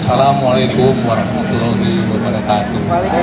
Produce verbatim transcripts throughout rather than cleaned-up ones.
Assalamualaikum warahmatullahi wabarakatuh.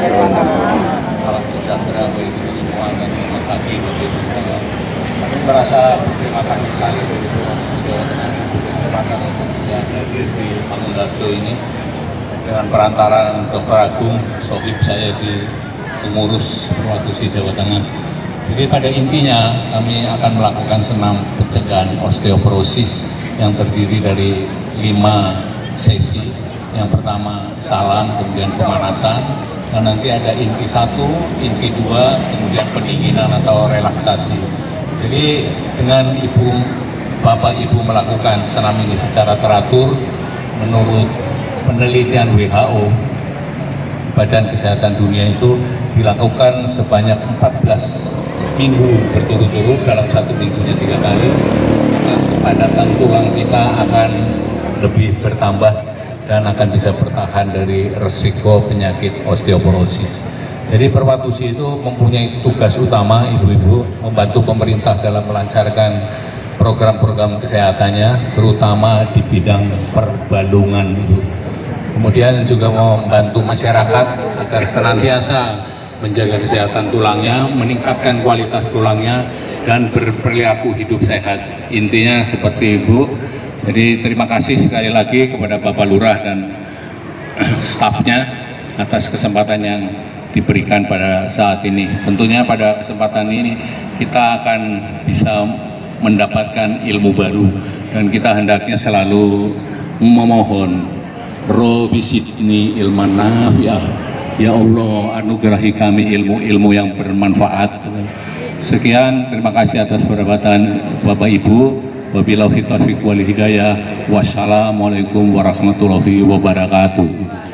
Salam sejahtera bagi kita semua dan selamat pagi bagi kita. Kami merasa berterima kasih sekali dari Jawa Tengah kesempatan untuk bisa hadir di Mangunharjo ini dengan perantaraan Dokter Agung, sohib saya di pengurus Perwatusi Jawa Tengah. Jadi pada intinya kami akan melakukan senam pencegahan osteoporosis yang terdiri dari lima sesi. Yang pertama salam, kemudian pemanasan, dan nanti ada inti satu, inti dua, kemudian pendinginan atau relaksasi. Jadi dengan ibu, bapak ibu melakukan senam ini secara teratur, menurut penelitian W H O, Badan Kesehatan Dunia itu dilakukan sebanyak empat belas minggu berturut-turut, dalam satu minggunya tiga kali, maka kepadatan tulang kita akan lebih bertambah dan akan bisa bertahan dari resiko penyakit osteoporosis. Jadi Perwatusi itu mempunyai tugas utama, ibu-ibu, membantu pemerintah dalam melancarkan program-program kesehatannya, terutama di bidang perbalungan, ibu. Kemudian juga membantu masyarakat agar senantiasa menjaga kesehatan tulangnya, meningkatkan kualitas tulangnya, dan berperilaku hidup sehat. Intinya seperti ibu. Jadi terima kasih sekali lagi kepada Bapak Lurah dan stafnya atas kesempatan yang diberikan pada saat ini. Tentunya pada kesempatan ini kita akan bisa mendapatkan ilmu baru dan kita hendaknya selalu memohon Robbi zidni ilman nafi'ah. Ya Allah, anugerahi kami ilmu-ilmu yang bermanfaat. Sekian, terima kasih atas perhatian Bapak Ibu. Wabillahi taufiq wal hidayah. Wassalamualaikum warahmatullahi wabarakatuh.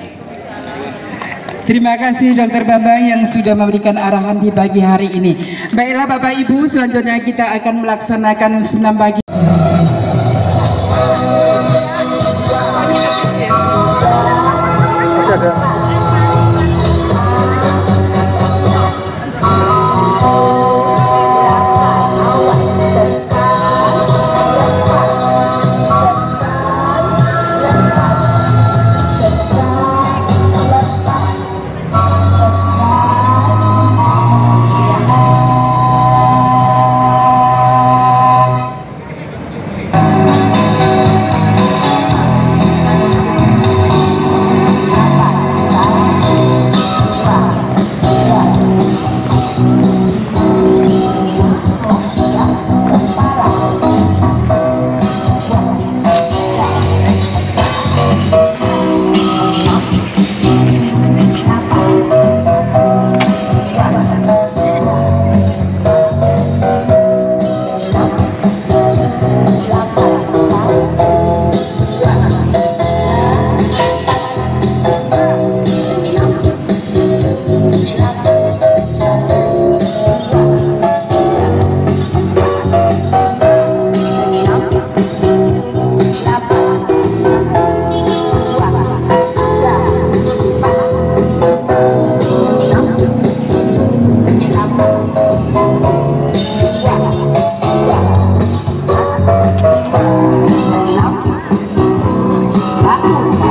Terima kasih Dokter Bambang yang sudah memberikan arahan di pagi hari ini. Baiklah Bapak Ibu, selanjutnya kita akan melaksanakan senam pagi. Bagus.